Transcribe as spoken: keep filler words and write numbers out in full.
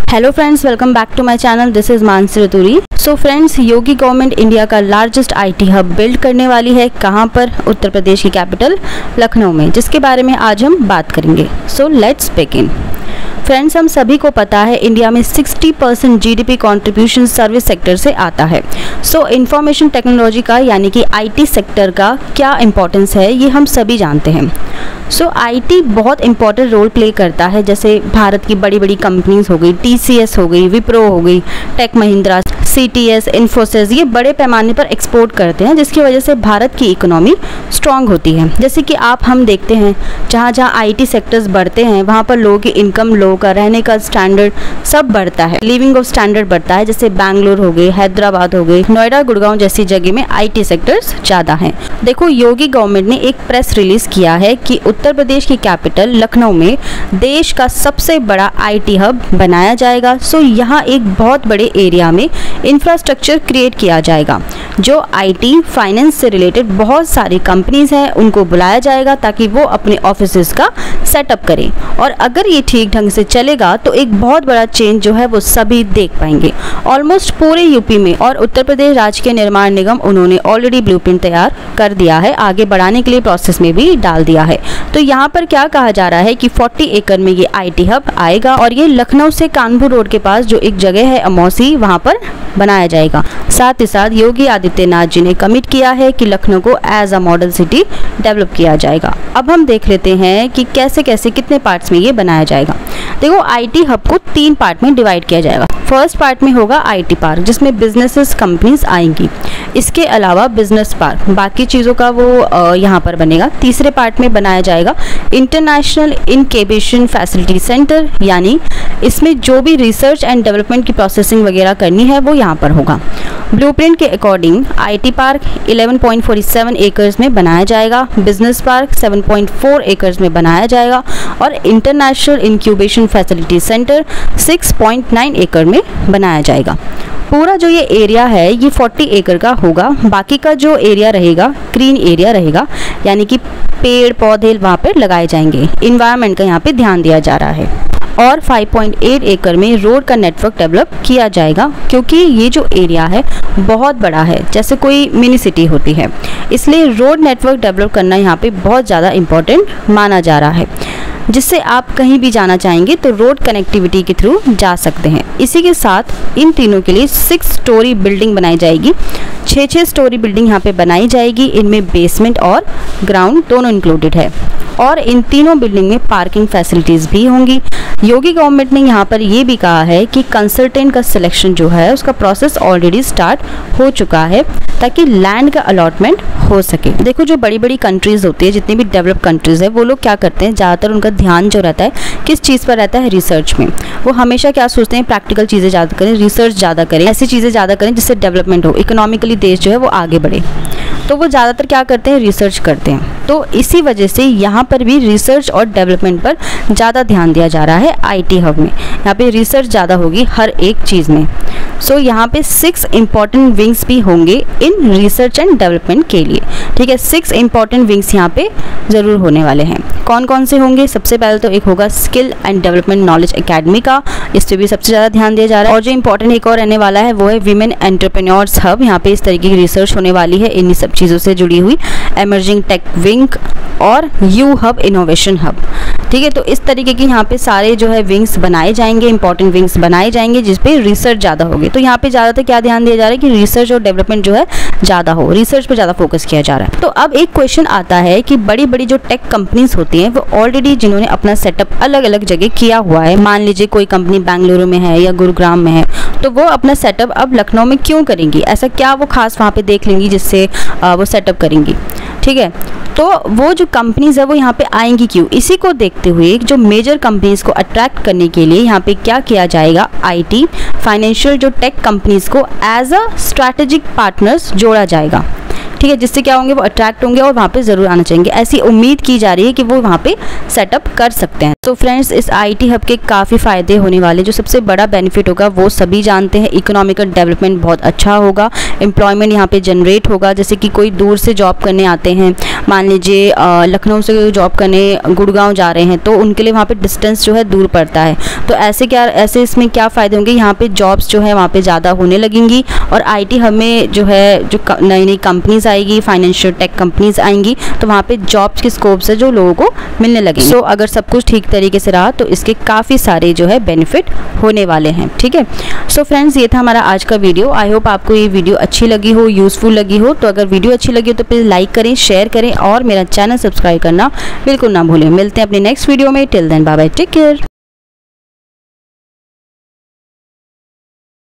Hello friends, welcome back to my channel. This is Mansi Raturi. So friends, Yogi government India का largest IT hub build करने वाली है। कहाँ पर? उत्तर प्रदेश की कैपिटल लखनऊ में, जिसके बारे में आज हम बात करेंगे। So let's begin. फ्रेंड्स, हम सभी को पता है इंडिया में साठ percent GDP contribution service sector से आता है। सो इंफॉर्मेशन टेक्नोलॉजी का यानी कि आईटी सेक्टर का क्या इंपॉर्टेंस है, ये हम सभी जानते हैं। सो so, आईटी बहुत इंपॉर्टेंट रोल प्ले करता है। जैसे भारत की बड़ी बड़ी कंपनीज हो गई, टीसीएस हो गई, विप्रो हो गई, टेक महिंद्रा, सीटीएस, इन्फोसिस, ये बड़े पैमाने पर एक्सपोर्ट करते हैं, जिसकी वजह से भारत की इकोनॉमी स्ट्रांग होती है। जैसे कि आप हम देखते हैं, जहाँ जहाँ आईटी सेक्टर्स बढ़ते हैं वहाँ पर लोगों की इनकम, लोगों का रहने का स्टैंडर्ड सब बढ़ता है, लिविंग ऑफ स्टैंडर्ड बढ़ता है। जैसे बैंगलोर हो गई, हैदराबाद हो गई, नोएडा, गुड़गांव जैसी जगह में आईटी सेक्टर्स ज़्यादा हैं। देखो, योगी गवर्नमेंट ने एक प्रेस रिलीज किया है कि उत्तर प्रदेश की कैपिटल लखनऊ में देश का सबसे बड़ा आईटी हब बनाया जाएगा। सो यहाँ एक बहुत बड़े एरिया में इंफ्रास्ट्रक्चर क्रिएट किया जाएगा। जो आईटी फाइनेंस से रिलेटेड बहुत सारी कंपनीज हैं उनको बुलाया जाएगा ताकि वो अपने ऑफिसेज का सेटअप करें। और अगर ये ठीक ढंग से चलेगा तो एक बहुत बड़ा चेंज जो है वो सभी देख पाएंगे, ऑलमोस्ट पूरे यूपी में। और उत्तर प्रदेश राज्य के निर्माण निगम उन्होंने ऑलरेडी ब्लूप्रिंट तैयार कर दिया है, आगे बढ़ाने के लिए प्रोसेस में भी डाल दिया है। तो यहाँ पर क्या कहा जा रहा है कि चालीस एकड़ में ये आईटी हब आएगा और ये लखनऊ से कानपुर रोड के पास जो एक जगह है अमौसी, वहाँ पर बनाया जाएगा। साथ ही साथ योगी आदित्यनाथ जी ने कमिट किया है कि लखनऊ को as a model city develop किया जाएगा। अब हम देख लेते हैं कि कैसे कैसे कितने पार्ट्स में ये बनाया जाएगा। देखो, आईटी हब को तीन पार्ट में डिवाइड किया जाएगा। फर्स्ट पार्ट में होगा आईटी पार्क, जिसमें बिजनेसेस, कंपनीज आएंगी। इसके अलावा बिजनेस पार्क, बाकी चीज़ों का वो यहाँ पर बनेगा। तीसरे पार्ट में बनाया जाएगा इंटरनेशनल इनक्यूबेशन फैसिलिटी सेंटर, यानी इसमें जो भी रिसर्च एंड डेवलपमेंट की प्रोसेसिंग वगैरह करनी है वो यहाँ पर होगा। ब्लूप्रिंट के अकॉर्डिंग आईटी पार्क ग्यारह पॉइंट चार सात एकर्स में बनाया जाएगा, बिजनेस पार्क सात पॉइंट चार एकर्स में बनाया जाएगा और इंटरनेशनल इनक्यूबेशन फैसिलिटी सेंटर छह पॉइंट नौ एकड़ में बनाया जाएगा। पूरा जो ये एरिया है ये चालीस एकड़ का होगा। बाकी का जो एरिया रहेगा ग्रीन एरिया रहेगा, यानी कि पेड़ पौधे वहाँ पर लगाए जाएंगे। इन्वायरमेंट का यहाँ पे ध्यान दिया जा रहा है। और पाँच पॉइंट आठ एकड़ में रोड का नेटवर्क डेवलप किया जाएगा, क्योंकि ये जो एरिया है बहुत बड़ा है, जैसे कोई मिनी सिटी होती है, इसलिए रोड नेटवर्क डेवलप करना यहाँ पे बहुत ज़्यादा इम्पोर्टेंट माना जा रहा है, जिससे आप कहीं भी जाना चाहेंगे तो रोड कनेक्टिविटी के थ्रू जा सकते हैं। इसी के साथ इन तीनों के लिए सिक्स स्टोरी बिल्डिंग बनाई जाएगी। छः छः स्टोरी बिल्डिंग यहाँ पे बनाई जाएगी। इनमें बेसमेंट और ग्राउंड दोनों इंक्लूडेड है और इन तीनों बिल्डिंग में पार्किंग फैसिलिटीज़ भी होंगी। योगी गवर्नमेंट ने यहाँ पर ये भी कहा है कि कंसल्टेंट का सिलेक्शन जो है उसका प्रोसेस ऑलरेडी स्टार्ट हो चुका है, ताकि लैंड का अलॉटमेंट हो सके। देखो, जो बड़ी बड़ी कंट्रीज़ होती है, जितनी भी डेवलप कंट्रीज़ है, वो लोग क्या करते हैं, ज़्यादातर उनका ध्यान जो रहता है किस चीज़ पर रहता है, रिसर्च में। वो हमेशा क्या सोचते हैं, प्रैक्टिकल चीज़ें ज़्यादा करें, रिसर्च ज़्यादा करें, ऐसी चीज़ें ज़्यादा करें जिससे डेवलपमेंट हो, इकोनॉमिकली देश जो है वो आगे बढ़े। तो वो ज़्यादातर क्या करते हैं, रिसर्च करते हैं। तो इसी वजह से यहाँ पर भी रिसर्च और डेवलपमेंट पर ज़्यादा ध्यान दिया जा रहा है आईटी हब में। यहाँ पे रिसर्च ज़्यादा होगी हर एक चीज़ में। सो so, यहाँ पे सिक्स इंपॉर्टेंट विंग्स भी होंगे इन रिसर्च एंड डेवलपमेंट के लिए। ठीक है, सिक्स इंपॉर्टेंट विंग्स यहाँ पे ज़रूर होने वाले हैं। कौन कौन से होंगे? सबसे पहले तो एक होगा skill and development knowledge academy का, इस पर भी सबसे ज़्यादा ध्यान दिया जा रहा है। और जो इंपॉर्टेंट एक और रहने वाला है वो है वीमेन एंटरप्रेन्योर्स हब। यहाँ पे इस तरीके की रिसर्च होने वाली है इन्हीं सब चीज़ों से जुड़ी हुई। एमर्जिंग टेक विंग और यू हब इनोवेशन हब। ठीक है, तो इस तरीके की यहाँ पे सारे जो है विंग्स बनाए जाएंगे, इंपॉर्टेंट विंग्स बनाए जाएंगे जिसपे रिसर्च ज़्यादा होगी। तो यहाँ पे ज़्यादातर क्या ध्यान दिया जा रहा है कि रिसर्च और डेवलपमेंट जो है ज़्यादा हो, रिसर्च पे ज़्यादा फोकस किया जा रहा है। तो अब एक क्वेश्चन आता है कि बड़ी बड़ी जो टेक कंपनीज होती हैं वो ऑलरेडी जिन्होंने अपना सेटअप अलग अलग जगह किया हुआ है, मान लीजिए कोई कंपनी बेंगलुरु में है या गुरुग्राम में है, तो वो अपना सेटअप अब लखनऊ में क्यों करेंगी? ऐसा क्या वो खास वहाँ पे देख लेंगी जिससे वो सेटअप करेंगी? ठीक है, तो वो जो कंपनीज है वो यहाँ पे आएंगी क्यों? इसी को देखते हुए जो मेजर कंपनीज को अट्रैक्ट करने के लिए यहाँ पे क्या किया जाएगा, आईटी, फाइनेंशियल जो टेक कंपनीज को एज अ स्ट्रैटेजिक पार्टनर्स जोड़ा जाएगा। ठीक है, जिससे क्या होंगे, वो अट्रैक्ट होंगे और वहाँ पे ज़रूर आना चाहेंगे। ऐसी उम्मीद की जा रही है कि वो वहाँ पे सेटअप कर सकते हैं। तो फ्रेंड्स इस आईटी हब के काफ़ी फ़ायदे होने वाले, जो सबसे बड़ा बेनिफिट होगा वो सभी जानते हैं। इकोनॉमिकल डेवलपमेंट बहुत अच्छा होगा, एम्प्लॉयमेंट यहाँ पे जनरेट होगा। जैसे कि कोई दूर से जॉब करने आते हैं, मान लीजिए लखनऊ से जॉब करने गुड़गांव जा रहे हैं, तो उनके लिए वहाँ पे डिस्टेंस जो है दूर पड़ता है। तो ऐसे क्या ऐसे इसमें क्या फ़ायदे होंगे, यहाँ पे जॉब्स जो है वहाँ पे ज़्यादा होने लगेंगी और आईटी हब में जो है जो नई नई कंपनीज आएगी, फाइनेंशियल टेक कंपनीज आएंगी, तो वहाँ पे जॉब्स के स्कोप से जो लोगों को मिलने लगेंगे। सो so, अगर सब कुछ ठीक तरीके से रहा तो इसके काफ़ी सारे जो है बेनिफिट होने वाले हैं। ठीक है, सो फ्रेंड्स ये था हमारा आज का वीडियो। आई होप आपको ये वीडियो अच्छी लगी हो, यूज़फुल लगी हो। तो अगर वीडियो अच्छी लगी हो तो प्लीज़ लाइक करें, शेयर करें और मेरा चैनल सब्सक्राइब करना बिल्कुल ना भूलें। मिलते हैं अपने नेक्स्ट वीडियो में। Till then bye bye, take care.